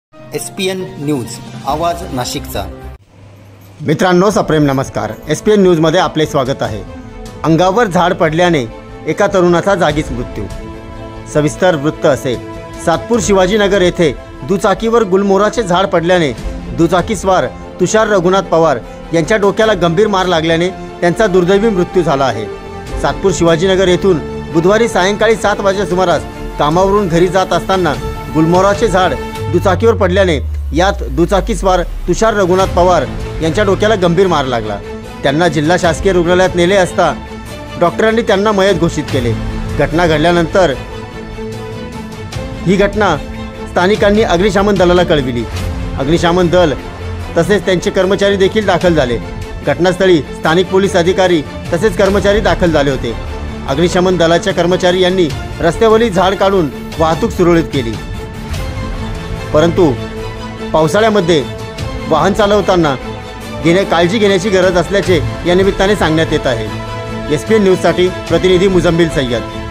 SPN news आवाज नाशिकचा। मित्रांनो सप्रेम नमस्कार। SPN न्यूजमध्ये आपले स्वागत आहे। अंगावर झाड पडल्याने एका तरुणाचा जागीच मृत्यू। सविस्तर वृत्त असे। सातपूर शिवाजीनगर येथे दुचाकीवर गुलमोहराचे झाड पडल्याने दुचाकीस्वार तुषार रघुनाथ पवार यांच्या डोक्याला गंभीर मार लागल्याने त्यांचा दुर्दैवी मृत्यू झाला आहे। सातपूर शिवाजीनगर येथून बुधवारी सायंकाळी 7 वाजेच्या सुमारास कामावरून घरी जात असताना गुलमोहराचे झाड दुचाकीवर पडल्याने यात दुचाकीस्वार तुषार रघुनाथ पवार यांच्या डोक्याला गंभीर मार लागला। त्यांना जिल्हा शासकीय रुग्णालयात नेले असता डॉक्टरांनी त्यांना मयत घोषित केले। घटना घडल्यानंतर ही घटना स्थानिकांनी अग्निशमन दलाला कळविली। अग्निशमन दल तसेच त्यांचे कर्मचारी देखील दाखल झाले। घटनास्थळी स्थानिक पोलीस अधिकारी तसेच कर्मचारी दाखल झाले होते। अग्निशमन दलाच्या कर्मचारी यांनी रस्त्यावरील झाड काढून वाहतूक सुरळीत केली। परंतु पावसाळ्यामध्ये वाहन चालवताना काळजी घेण्याची गरज असल्याचे या निमित्ताने सांगण्यात येत आहे। SPN न्यूजसाठी प्रतिनिधी मुजम्मिल सय्यद।